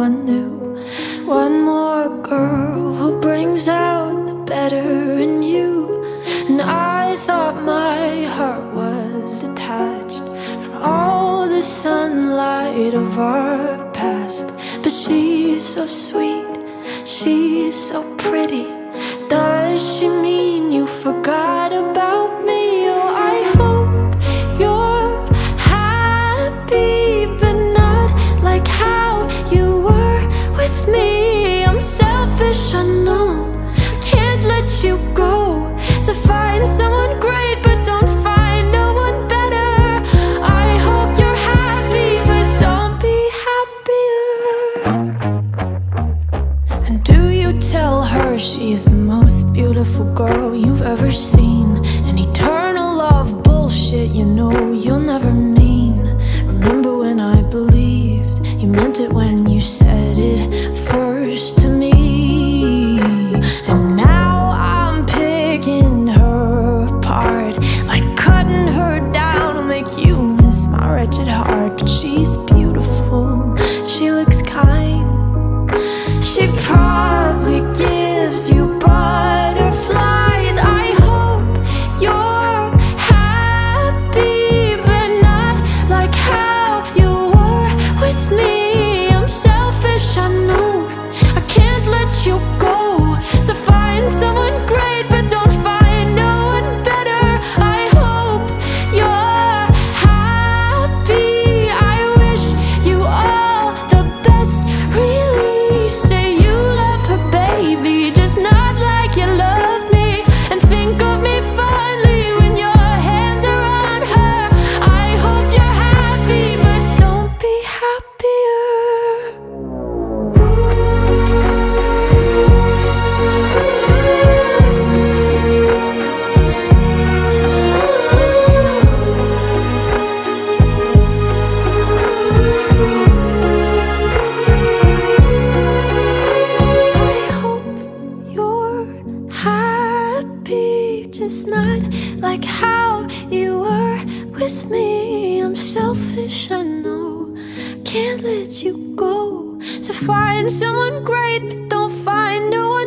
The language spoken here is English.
someone new. One more girl who brings out the better in you. And I thought my heart was detached from all the sunlight of our past. But she's so sweet, she's so pretty. Does she mean you forgot about me? Oh, I hope you're happy, but not like how you were with me. I'm selfish, I know, I can't let you go. So find someone great, but don't find no one better. I hope you're happy, but don't be happier. And do you tell her she's the most beautiful girl you've ever seen? An eternal love bullshit, you know you'll never mean. Remember when I believed you meant it when you said it first to me? And now I'm picking her apart, like cutting her down will make you miss my wretched heart. But she's beautiful, she looks kind, she probably gives you butterflies. I hope you're happy, but not like how you were with me. I'm selfish, I know, I can't let you go. So find someone great, but don't find no one better. I hope you're happy, I wish you all the best. Really say you love her, baby, just not like you love me. And think of me fondly when your hands are on her. I hope you're happy, but don't be happier. I hope you're happy, just not like how you were with me. I'm selfish, I know, can't let you go. So find someone great, but don't find no